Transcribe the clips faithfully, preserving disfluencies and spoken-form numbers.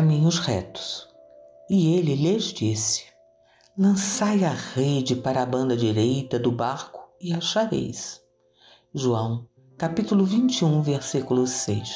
caminhos retos. E ele lhes disse: lançai a rede para a banda direita do barco e achareis. João, capítulo vinte e um, versículo seis.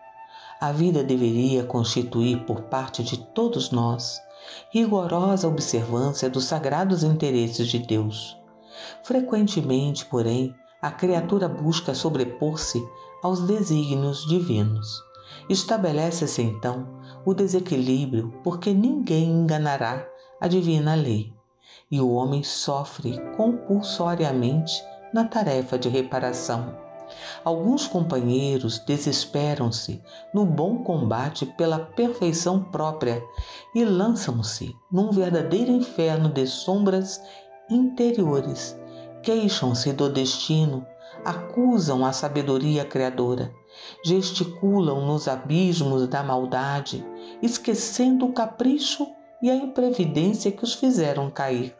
A vida deveria constituir por parte de todos nós rigorosa observância dos sagrados interesses de Deus. Frequentemente, porém, a criatura busca sobrepor-se aos desígnios divinos. Estabelece-se então o desequilíbrio, porque ninguém enganará a divina lei, e o homem sofre compulsoriamente na tarefa de reparação. Alguns companheiros desesperam-se no bom combate pela perfeição própria e lançam-se num verdadeiro inferno de sombras interiores. Queixam-se do destino, acusam a sabedoria criadora, gesticulam nos abismos da maldade, esquecendo o capricho e a imprevidência que os fizeram cair.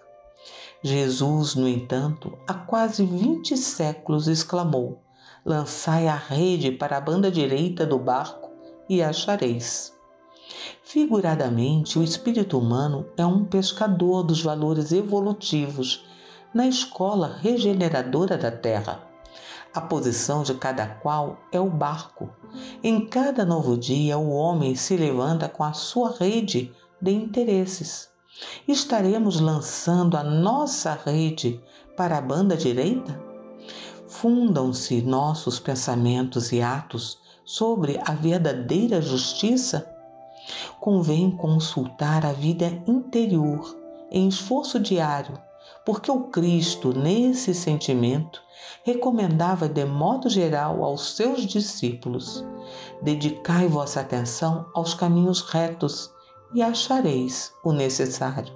Jesus, no entanto, há quase vinte séculos exclamou: lançai a rede para a banda direita do barco e achareis. Figuradamente, o espírito humano é um pescador dos valores evolutivos na escola regeneradora da Terra. A posição de cada qual é o barco. Em cada novo dia, o homem se levanta com a sua rede de interesses. Estaremos lançando a nossa rede para a banda direita? Fundam-se nossos pensamentos e atos sobre a verdadeira justiça? Convém consultar a vida interior em esforço diário, porque o Cristo, nesse sentimento, recomendava de modo geral aos seus discípulos: dedicai vossa atenção aos caminhos retos e achareis o necessário.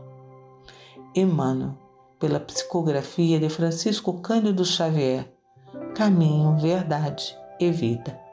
Emmanuel, pela psicografia de Francisco Cândido Xavier, Caminho, Verdade e Vida.